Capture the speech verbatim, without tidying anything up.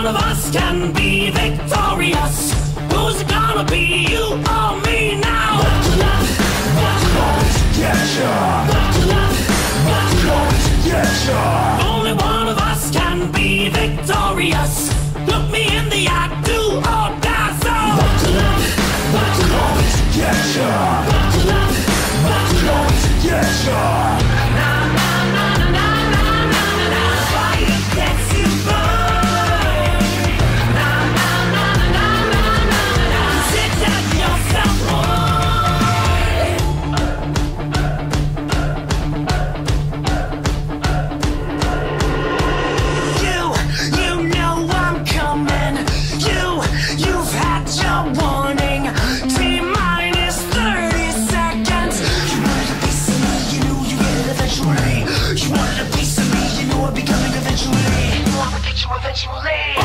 one of us can be victorious. Who's it gonna be, you or me now? Buckle up, buckle up, get ya. Buckle up, buckle up, get ya. Only one of us can be victorious. Look me in the eye, do or die, so buckle up, buckle up, get ya. Buckle up, buckle up, get ya. Na na na na na na na na na. Fire gets you burned. Na na na na na na na na. Sit down yourself, You, you know I'm coming. You, you've had your warning. T minus thirty seconds. You wanted a piece of me, you knew you get it eventually. You wanted a piece of me, you knew I'd be coming eventually. You know I would get you eventually.